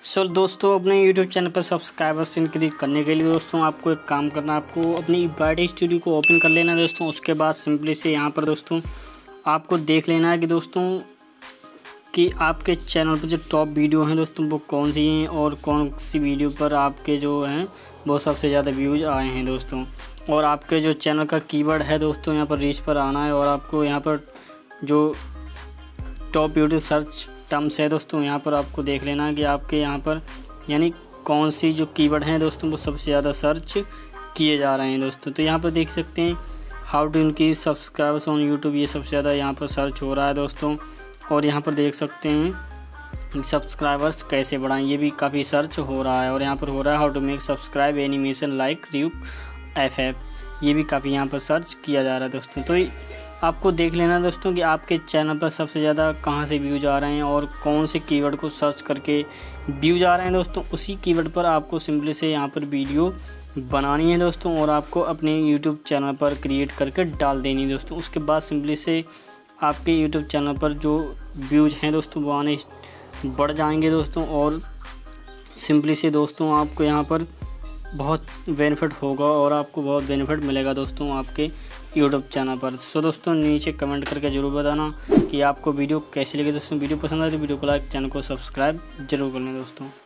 दोस्तों अपने YouTube channel पर सब्सक्राइबर्स इंक्रीज करने के लिए दोस्तों आपको एक काम करना है। आपको अपनी ब्राइट स्टूडियो को ओपन कर लेना है दोस्तों। उसके बाद सिंपली से यहाँ पर दोस्तों आपको देख लेना है कि दोस्तों कि आपके चैनल पर जो टॉप वीडियो हैं दोस्तों वो कौन सी हैं और कौन सी वीडियो पर आपके जो हैं वो सबसे ज़्यादा व्यूज़ आए हैं दोस्तों। और आपके जो चैनल का कीवर्ड है दोस्तों यहाँ पर रीच पर आना है। और आपको यहाँ पर जो टॉप यूट्यूब सर्च टर्म्स है दोस्तों यहाँ पर आपको देख लेना है कि आपके यहाँ पर यानी कौन सी जो कीवर्ड हैं दोस्तों वो सबसे ज़्यादा सर्च किए जा रहे हैं दोस्तों। तो यहाँ पर देख सकते हैं how to increase subscribers on YouTube, ये सबसे ज़्यादा यहाँ पर सर्च हो रहा है दोस्तों। और यहाँ पर देख सकते हैं सब्सक्राइबर्स कैसे बढ़ाएं, ये भी काफ़ी सर्च हो रहा है। और यहाँ पर हो रहा है how to make subscribe animation like Ryuk FF, ये भी काफ़ी यहाँ पर सर्च किया जा रहा है दोस्तों। तो आपको देख लेना दोस्तों कि आपके चैनल पर सबसे ज़्यादा कहाँ से व्यूज़ आ रहे हैं और कौन से कीवर्ड को सर्च करके व्यूज़ आ रहे हैं दोस्तों। उसी कीवर्ड पर आपको सिंपली से यहाँ पर वीडियो बनानी है दोस्तों और आपको अपने यूट्यूब चैनल पर क्रिएट करके डाल देनी है दोस्तों। उसके बाद सिंपली से आपके यूट्यूब चैनल पर जो व्यूज़ हैं दोस्तों वो आने बढ़ जाएंगे दोस्तों। और सिंपली से दोस्तों आपको यहाँ पर बहुत बेनिफिट होगा और आपको बहुत बेनिफिट मिलेगा दोस्तों आपके यूट्यूब चैनल पर। दोस्तों नीचे कमेंट करके ज़रूर बताना कि आपको वीडियो कैसी लगी दोस्तों। वीडियो पसंद आए तो वीडियो को लाइक, चैनल को सब्सक्राइब जरूर कर लें दोस्तों।